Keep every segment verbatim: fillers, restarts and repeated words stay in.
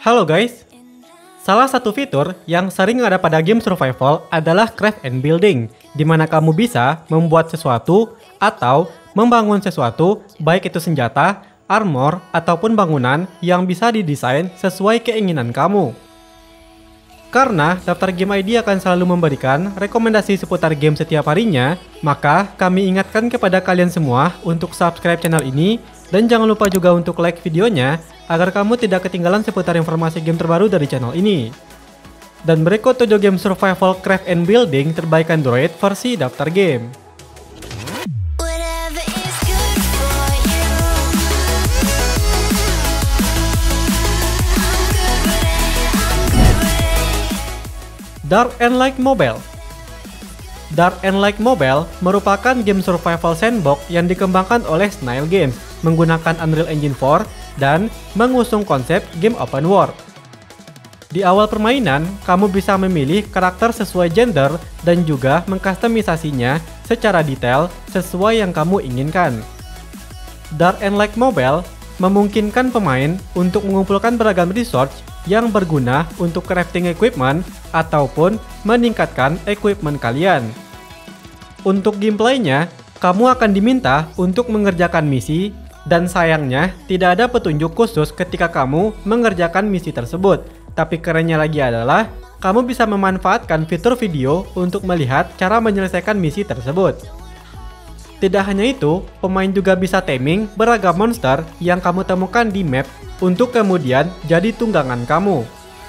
Halo guys, salah satu fitur yang sering ada pada game survival adalah craft and building, di mana kamu bisa membuat sesuatu atau membangun sesuatu, baik itu senjata, armor, ataupun bangunan yang bisa didesain sesuai keinginan kamu. Karena daftar Game I D akan selalu memberikan rekomendasi seputar game setiap harinya, maka kami ingatkan kepada kalian semua untuk subscribe channel ini dan jangan lupa juga untuk like videonya agar kamu tidak ketinggalan seputar informasi game terbaru dari channel ini. Dan berikut tujuh game survival craft and building terbaik Android versi daftar game. Dark and Light Mobile. Dark and Light Mobile merupakan game survival sandbox yang dikembangkan oleh Snail Games menggunakan Unreal Engine four dan mengusung konsep game open world. Di awal permainan, kamu bisa memilih karakter sesuai gender dan juga mengkustomisasinya secara detail sesuai yang kamu inginkan. Dark and Light Mobile memungkinkan pemain untuk mengumpulkan beragam resource yang berguna untuk crafting equipment ataupun meningkatkan equipment kalian. Untuk gameplaynya, kamu akan diminta untuk mengerjakan misi dan sayangnya tidak ada petunjuk khusus ketika kamu mengerjakan misi tersebut. Tapi kerennya lagi adalah kamu bisa memanfaatkan fitur video untuk melihat cara menyelesaikan misi tersebut. Tidak hanya itu, pemain juga bisa taming beragam monster yang kamu temukan di map untuk kemudian jadi tunggangan kamu.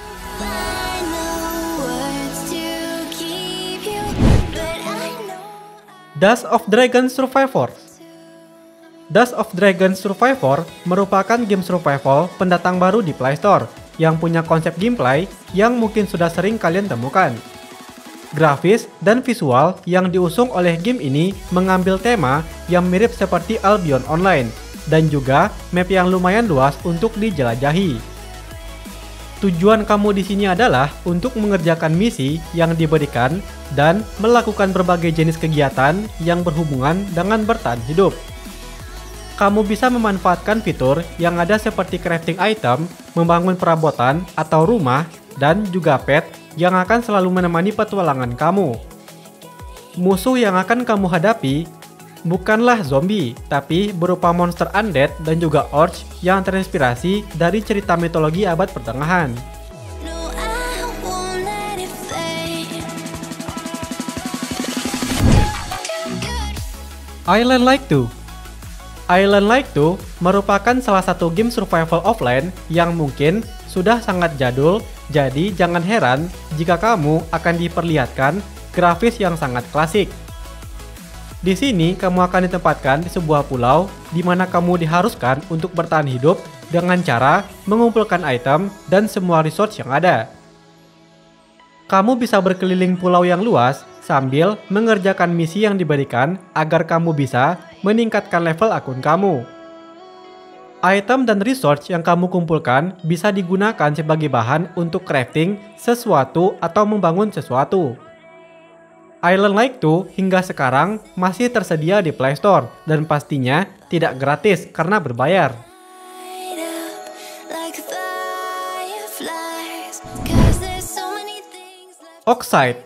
Dust of Dragon Survivor. Dust of Dragon Survivor merupakan game survival pendatang baru di Play Store yang punya konsep gameplay yang mungkin sudah sering kalian temukan. Grafis dan visual yang diusung oleh game ini mengambil tema yang mirip seperti Albion Online dan juga map yang lumayan luas untuk dijelajahi. Tujuan kamu di sini adalah untuk mengerjakan misi yang diberikan dan melakukan berbagai jenis kegiatan yang berhubungan dengan bertahan hidup. Kamu bisa memanfaatkan fitur yang ada seperti crafting item, membangun perabotan atau rumah, dan juga pet yang akan selalu menemani petualangan kamu. Musuh yang akan kamu hadapi bukanlah zombie, tapi berupa monster undead dan juga orcs yang terinspirasi dari cerita mitologi abad pertengahan. Island Like two. Island Like two merupakan salah satu game survival offline yang mungkin sudah sangat jadul, jadi jangan heran jika kamu akan diperlihatkan grafis yang sangat klasik. Di sini kamu akan ditempatkan di sebuah pulau di mana kamu diharuskan untuk bertahan hidup dengan cara mengumpulkan item dan semua resource yang ada. Kamu bisa berkeliling pulau yang luas sambil mengerjakan misi yang diberikan agar kamu bisa meningkatkan level akun kamu. Item dan resource yang kamu kumpulkan bisa digunakan sebagai bahan untuk crafting sesuatu atau membangun sesuatu. Island Like two hingga sekarang masih tersedia di Play Store dan pastinya tidak gratis karena berbayar. Oxide.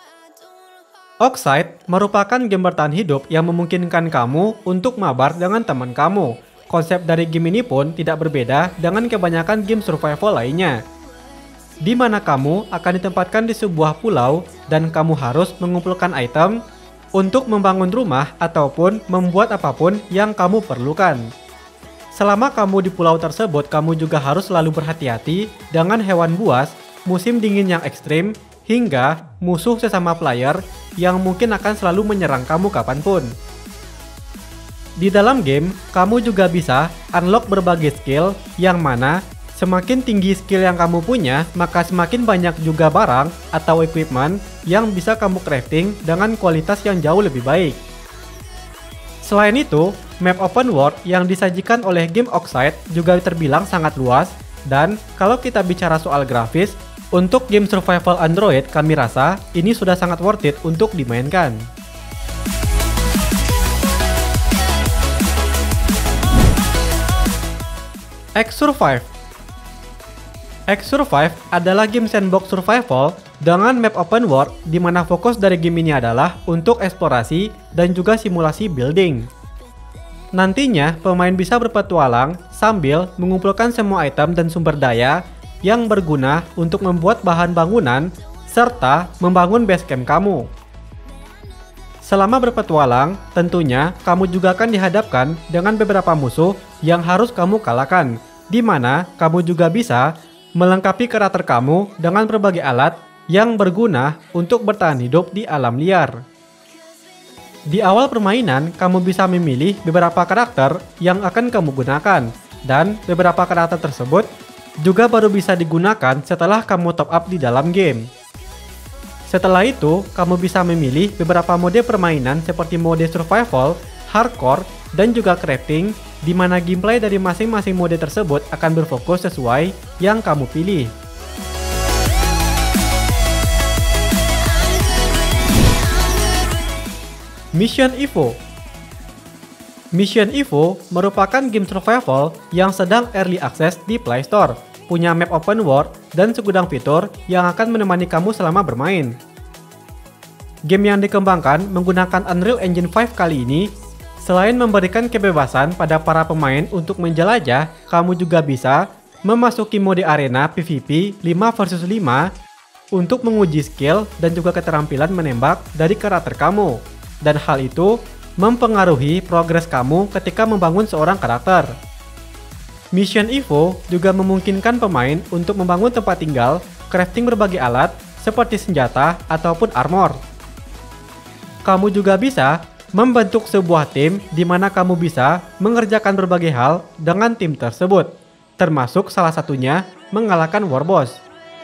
Oxide merupakan game bertahan hidup yang memungkinkan kamu untuk mabar dengan teman kamu. Konsep dari game ini pun tidak berbeda dengan kebanyakan game survival lainnya, di mana kamu akan ditempatkan di sebuah pulau dan kamu harus mengumpulkan item untuk membangun rumah ataupun membuat apapun yang kamu perlukan. Selama kamu di pulau tersebut, kamu juga harus selalu berhati-hati dengan hewan buas, musim dingin yang ekstrim, hingga musuh sesama player yang mungkin akan selalu menyerang kamu kapanpun. Di dalam game, kamu juga bisa unlock berbagai skill yang mana semakin tinggi skill yang kamu punya, maka semakin banyak juga barang atau equipment yang bisa kamu crafting dengan kualitas yang jauh lebih baik. Selain itu, map open world yang disajikan oleh game Oxide juga terbilang sangat luas, dan kalau kita bicara soal grafis, untuk game survival Android kami rasa ini sudah sangat worth it untuk dimainkan. X Survive. X Survive adalah game sandbox survival dengan map open world di mana fokus dari game ini adalah untuk eksplorasi dan juga simulasi building. Nantinya, pemain bisa berpetualang sambil mengumpulkan semua item dan sumber daya yang berguna untuk membuat bahan bangunan serta membangun base camp kamu. Selama berpetualang, tentunya kamu juga akan dihadapkan dengan beberapa musuh yang harus kamu kalahkan, di mana kamu juga bisa melengkapi karakter kamu dengan berbagai alat yang berguna untuk bertahan hidup di alam liar. Di awal permainan, kamu bisa memilih beberapa karakter yang akan kamu gunakan, dan beberapa karakter tersebut juga baru bisa digunakan setelah kamu top up di dalam game. Setelah itu, kamu bisa memilih beberapa mode permainan seperti mode survival, hardcore, dan juga crafting, di mana gameplay dari masing-masing mode tersebut akan berfokus sesuai yang kamu pilih. Mission Evo. Mission Evo merupakan game survival yang sedang early access di Play Store, punya map open world dan segudang fitur yang akan menemani kamu selama bermain. Game yang dikembangkan menggunakan Unreal Engine lima kali ini, selain memberikan kebebasan pada para pemain untuk menjelajah, kamu juga bisa memasuki mode arena P V P lima versus lima untuk menguji skill dan juga keterampilan menembak dari karakter kamu. Dan hal itu mempengaruhi progres kamu ketika membangun seorang karakter. Mission Evo juga memungkinkan pemain untuk membangun tempat tinggal, crafting berbagai alat seperti senjata ataupun armor. Kamu juga bisa membentuk sebuah tim di mana kamu bisa mengerjakan berbagai hal dengan tim tersebut, termasuk salah satunya mengalahkan war boss.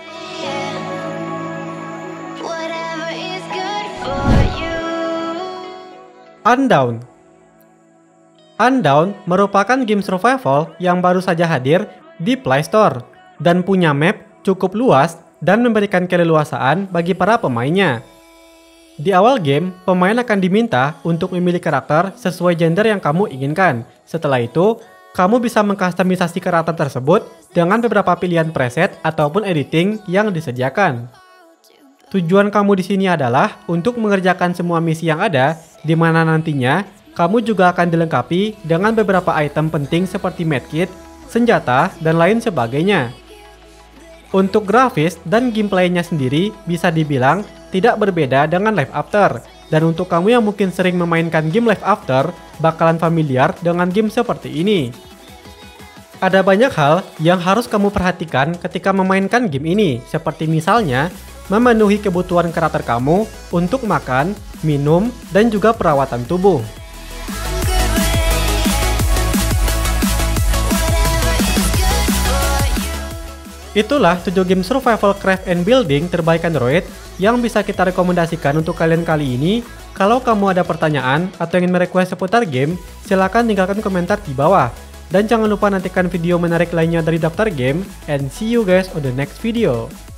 Undawn. Undawn merupakan game survival yang baru saja hadir di Play Store dan punya map cukup luas dan memberikan keleluasaan bagi para pemainnya. Di awal game, pemain akan diminta untuk memilih karakter sesuai gender yang kamu inginkan. Setelah itu, kamu bisa mengkustomisasi karakter tersebut dengan beberapa pilihan preset ataupun editing yang disediakan. Tujuan kamu di sini adalah untuk mengerjakan semua misi yang ada, di mana nantinya kamu juga akan dilengkapi dengan beberapa item penting seperti medkit, senjata, dan lain sebagainya. Untuk grafis dan gameplaynya sendiri bisa dibilang tidak berbeda dengan Life After, dan untuk kamu yang mungkin sering memainkan game Life After, bakalan familiar dengan game seperti ini. Ada banyak hal yang harus kamu perhatikan ketika memainkan game ini, seperti misalnya memenuhi kebutuhan karakter kamu untuk makan, minum, dan juga perawatan tubuh. Itulah tujuh game survival craft and building terbaik Android yang bisa kita rekomendasikan untuk kalian kali ini. Kalau kamu ada pertanyaan atau ingin merequest seputar game, silahkan tinggalkan komentar di bawah. Dan jangan lupa nantikan video menarik lainnya dari Daftar Game, and see you guys on the next video.